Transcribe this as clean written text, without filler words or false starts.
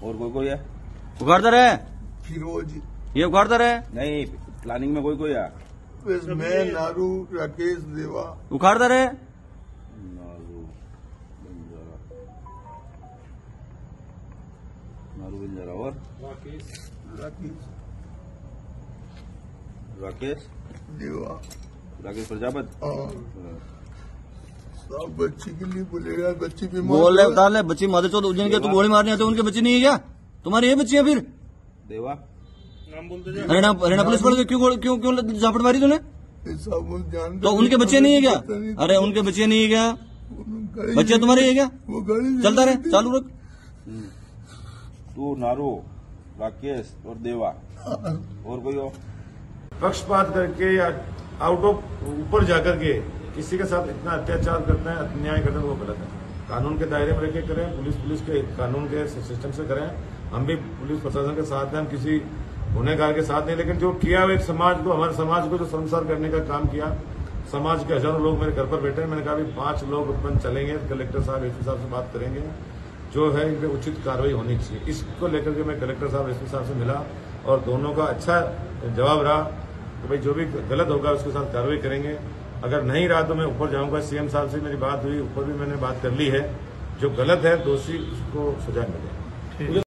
और कोई है? उखाड़ता रहे फिरोज, ये उखाड़ता रहे नहीं, प्लानिंग में कोई है? मैं, नारू, राकेश, देवा। उखाड़ता रहे नारू बंजारा और राकेश देवा। राकेश प्रजापति। सब बच्ची के लिए बोलेगा, बच्ची बीमार बोल रहे बता ले बच्ची माधव चौथ उज्जैन के तो गोली मारने आते उनके बच्चे नहीं है क्या? तुम्हारी ये बच्ची है फिर? देवा हरियाणा पुलिस वाले क्यों क्यों क्यों झापड़ मारी तूने? जानते तो उनके बच्चे नहीं है क्या? अरे उनके बच्चे नहीं है क्या? बच्चे तुम्हारे है क्या? वो गाड़ी चलता रहे, चालू रख। तू, नारू, राकेश और देवा और कोई हो? पक्षपात करके या आउट ऑफ ऊपर जाकर के किसी के साथ इतना अत्याचार करते हैं, अन्याय करते हैं, वो गलत है। कानून के दायरे में रहकर करें, पुलिस के कानून के सिस्टम से करें। हम भी पुलिस प्रशासन के साथ हैं, हम किसी गुनहगार के साथ नहीं, लेकिन जो किया एक समाज को, हमारे समाज को जो संसार करने का काम किया, समाज के हजारों लोग मेरे घर पर बैठे हैं। मैंने कहा 5 लोग उत्पन्न चलेंगे, कलेक्टर साहब एसपी साहब से बात करेंगे, जो है इन पे उचित कार्रवाई होनी चाहिए। इसको लेकर के मैं कलेक्टर साहब एसपी साहब से मिला और दोनों का अच्छा जवाब रहा कि भाई जो भी गलत होगा उसके साथ कार्रवाई करेंगे। अगर नहीं रहा तो मैं ऊपर जाऊंगा। सीएम साहब से मेरी बात हुई, ऊपर भी मैंने बात कर ली है। जो गलत है दोषी उसको सजा मिले।